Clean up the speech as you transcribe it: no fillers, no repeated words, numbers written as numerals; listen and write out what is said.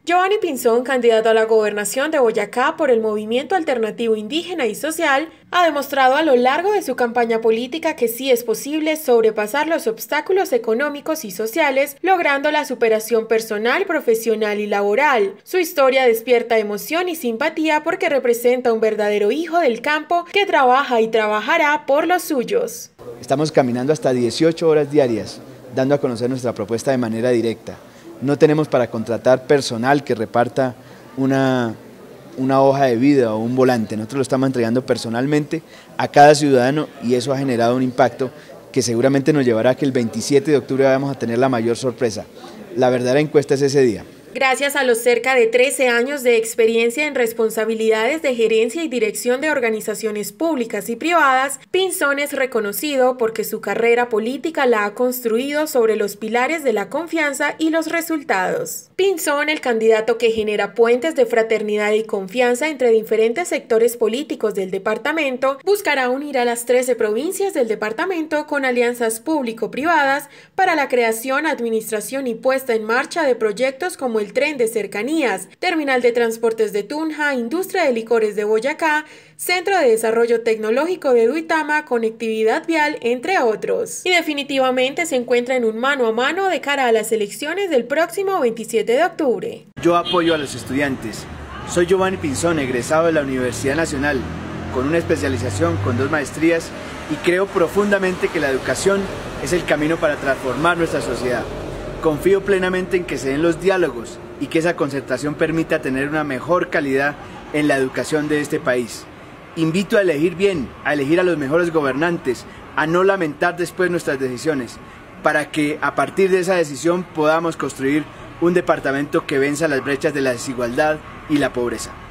Giovanni Pinzón, candidato a la gobernación de Boyacá por el Movimiento Alternativo Indígena y Social, ha demostrado a lo largo de su campaña política que sí es posible sobrepasar los obstáculos económicos y sociales, logrando la superación personal, profesional y laboral. Su historia despierta emoción y simpatía porque representa un verdadero hijo del campo que trabaja y trabajará por los suyos. Estamos caminando hasta 18 horas diarias, dando a conocer nuestra propuesta de manera directa. No tenemos para contratar personal que reparta una hoja de vida o un volante. Nosotros lo estamos entregando personalmente a cada ciudadano y eso ha generado un impacto que seguramente nos llevará a que el 27 de octubre vamos a tener la mayor sorpresa. La verdadera encuesta es ese día. Gracias a los cerca de 13 años de experiencia en responsabilidades de gerencia y dirección de organizaciones públicas y privadas, Pinzón es reconocido porque su carrera política la ha construido sobre los pilares de la confianza y los resultados. Pinzón, el candidato que genera puentes de fraternidad y confianza entre diferentes sectores políticos del departamento, buscará unir a las 13 provincias del departamento con alianzas público-privadas para la creación, administración y puesta en marcha de proyectos como el tren de cercanías, terminal de transportes de Tunja, industria de licores de Boyacá, centro de desarrollo tecnológico de Duitama, conectividad vial, entre otros. Y definitivamente se encuentra en un mano a mano de cara a las elecciones del próximo 27 de octubre. Yo apoyo a los estudiantes. Soy Giovanni Pinzón, egresado de la Universidad Nacional, con una especialización con 2 maestrías y creo profundamente que la educación es el camino para transformar nuestra sociedad. Confío plenamente en que se den los diálogos y que esa concertación permita tener una mejor calidad en la educación de este país. Invito a elegir bien, a elegir a los mejores gobernantes, a no lamentar después nuestras decisiones, para que a partir de esa decisión podamos construir un departamento que venza las brechas de la desigualdad y la pobreza.